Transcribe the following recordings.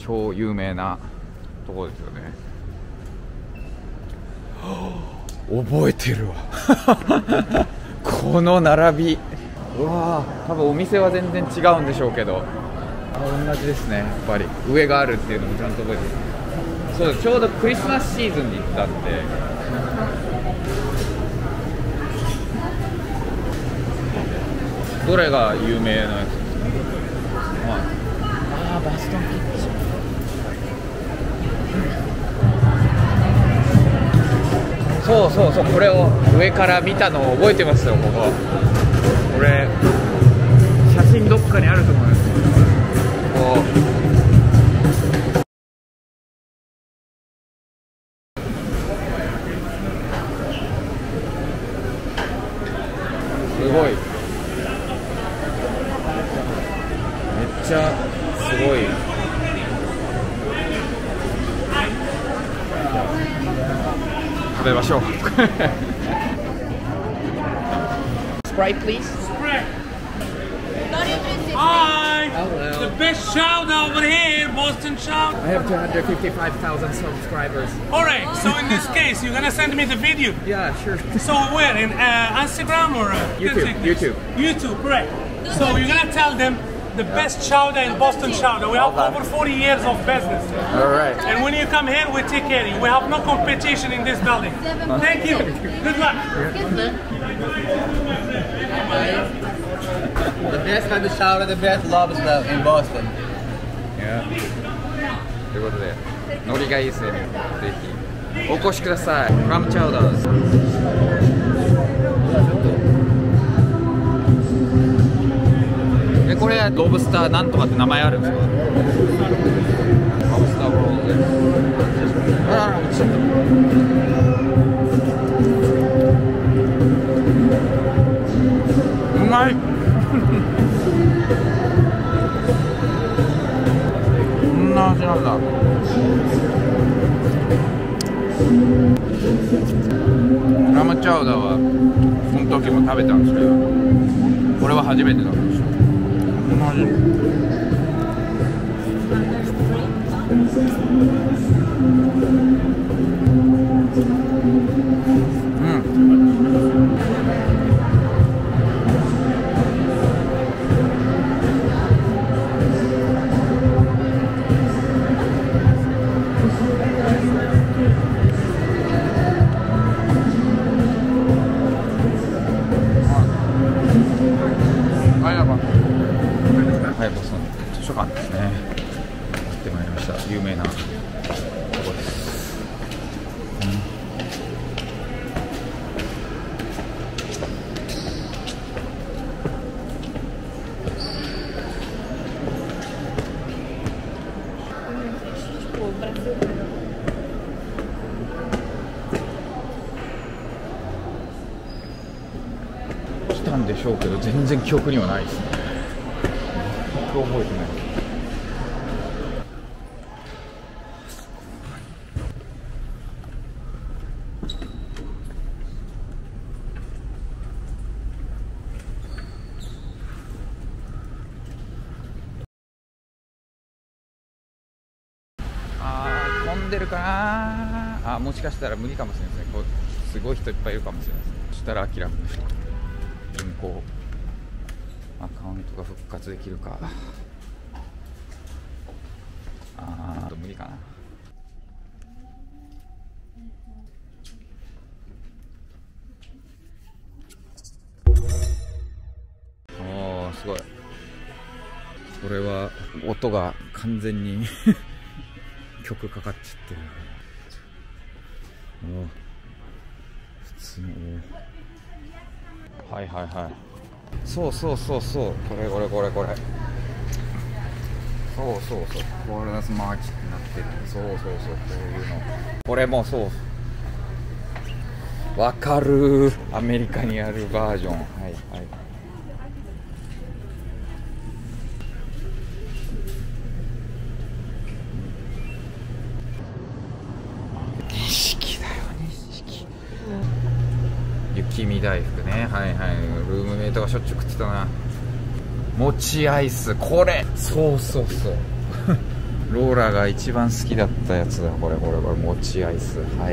超有名なところですよね。覚えてるわこの並び、うわー、多分お店は全然違うんでしょうけど、同じですね。やっぱり上があるっていうのもちゃんと覚えてる。そうです、ちょうどクリスマスシーズンに行ったんで。どれが有名なやつですか？はい、ああ、バストンキッチン、そうそうそう、これを上から見たのを覚えてますよ。これ写真どっかにあると思います。こうすごい、めっちゃすごい。食べましょうSprite, please. Sprite. Hi. Hello. The best chowder over here, Boston chowder. I have 255,000 subscribers. Alright, so in this case, you're gonna send me the video. Yeah, sure. So where? In Instagram or YouTube. YouTube, correct. So you're gonna tell them the best chowder in Boston chowder. We have over 40 years of business. Alright. And when you come here, we take care of you. We have no competition in this building. Thank you. Good luck. The best kind of chowder, the best lobster in Boston. Yeah. ということで、ノリがいいですね。ぜひお越しください。クラムチャウダーです。これロブスターなんとかって名前あるんですか？ロブスターロールです。あら、落ちちゃった。うまいこんな味なんだ。クラムチャウダーはその時も食べたんですけど、これは初めてなんですよ。この味。はい、ボストン図書館ですね。やってまいりました。有名なところです。来たんでしょうけど、全然記憶にはないですね。覚えてない。混んでるかな。もしかしたら無理かもしれないですね。すごい人いっぱいいるかもしれないですね。そしたら諦めましょう。銀行アカウントが復活できるか。無理かな。すごい。これは音が完全に曲かかっちゃってる。普通の。はいはいはい。そうそうそうそう。これ。そうそうそう。コールダスマーチになってる。そう。こういうの。これもそう。わかる。アメリカにあるバージョン。はい。錦だよ、錦。雪見大福ね。はい。ルームメイトがしょっちゅう食ってたな。餅アイス、これ。そう。 ローラが一番好きだったやつだ。これもちアイス。はい、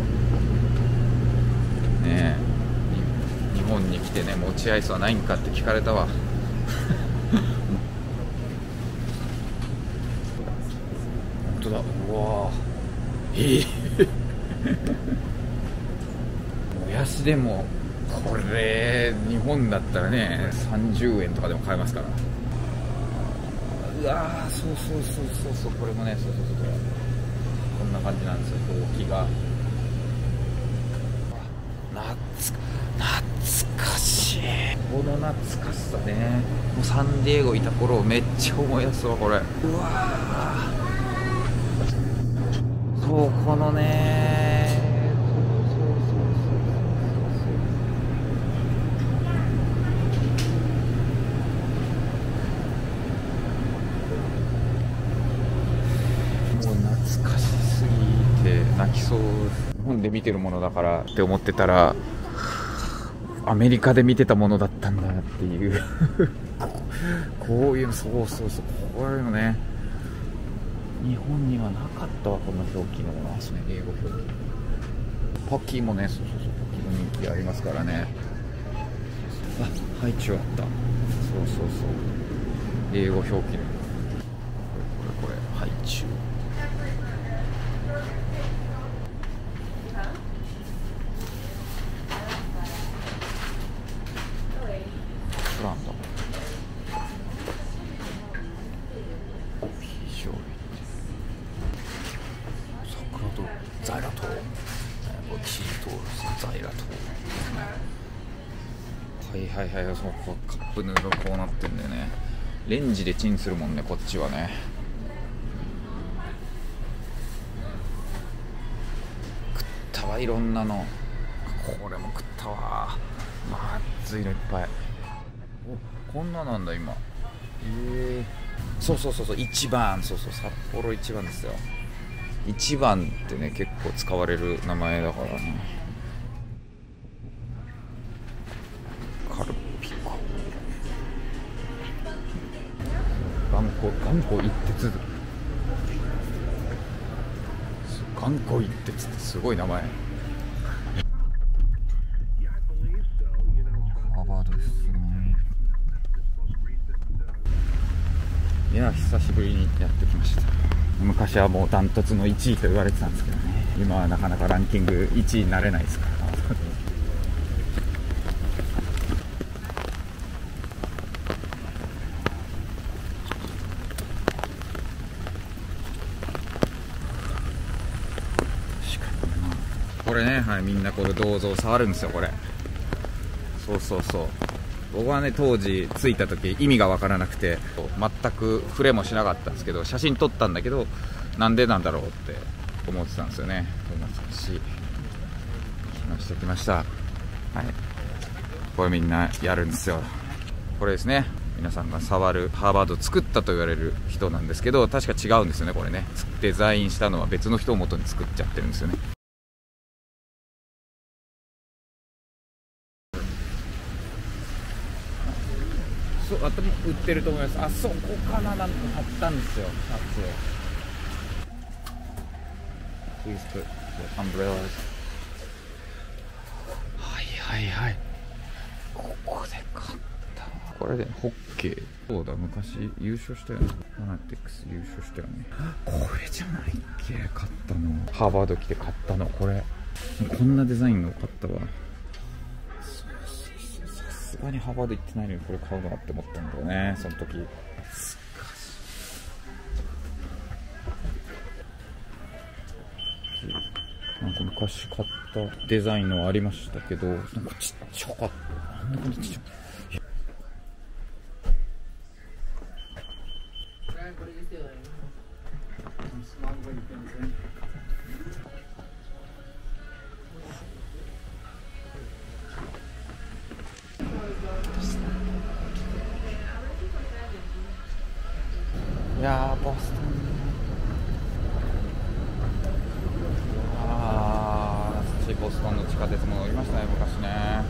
ねえ、日本に来てね、もちアイスはないんかって聞かれたわ。本当だ。うわー、もやしでもこれ日本だったらね30円とかでも買えますから。うわー、そう、これもね、そうこんな感じなんですよ、ほうきが。懐かしい。この懐かしさね、もうサンディエゴいた頃をめっちゃ思い出すわ、これ。うわー、そう、このね、もう懐かしすぎて泣きそう。日本で見てるものだからって思ってたらアメリカで見てたものだったんだっていうこういうの、そうこういうのね、日本にはなかったわ、この表記のもの。英語表記。ポッキーもね、そうポッキーの人気ありますからね。あ、ハイチュウあった。そう英語表記のこれハイチュウ。プランだ。非常に桜とザイラトチートザイラト。はいそう、カップヌードルこうなってんだよね。レンジでチンするもんね、こっちはね。食ったわ、いろんなの。これも食ったわ。まずいのいっぱい。お、こんななんだ今。そう一番、札幌一番ですよ。一番ってね、結構使われる名前だからね。カルピコ、頑固一徹、頑固一徹ってすごい名前。ハーバードですね。いや、久しぶりにやってきました。昔はもうダントツの1位と言われてたんですけどね、今はなかなかランキング1位になれないですから。これね、はい、みんなこれ銅像触るんですよ、これ。そう僕はね、当時着いた時意味が分からなくて全く触れもしなかったんですけど、写真撮ったんだけどなんでなんだろうって思ってたんですよね。懐かしい。来ました。はい、これみんなやるんですよ。これですね、皆さんが触るハーバードを作ったと言われる人なんですけど、確か違うんですよね。これね、デザインしたのは別の人を元に作っちゃってるんですよね。あとも売ってると思います。あそこかな、なんか買ったんですよ、シャツ。Please put the umbrellas。はいここで買った。これでホッケー。そうだ、昔優勝したよね。ファナティックス優勝したよね。これじゃないっけ、買ったの。ハーバード来て買ったの。これこんなデザインの買ったわ。さすがにハーバード行ってないのにこれ買うのかって思ったんだよね、その時。なんか昔買ったデザインのありましたけど、なんかちっちゃかった。なんでこんなちっちゃい。いやー、ボストン、ボストンの地下鉄も乗りましたね、昔ね。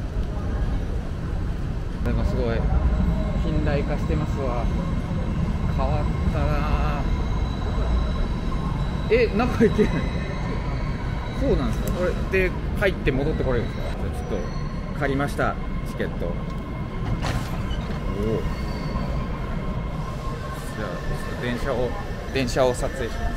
でもすごい近代化してますわ。 変わったな。中行ける。そうなんですか。これで入って戻ってこれるんですか。じゃあちょっと借りましたチケット。おお。じゃあちょっと電車を撮影します。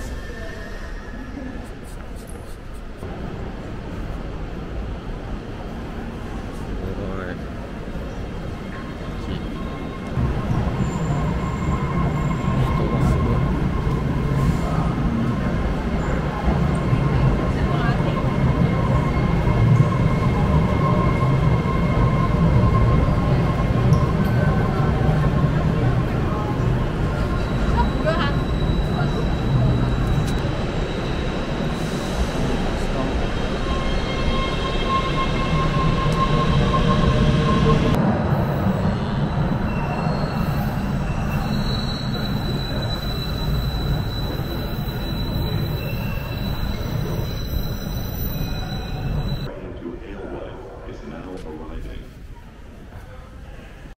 Into Alewife is now arriving.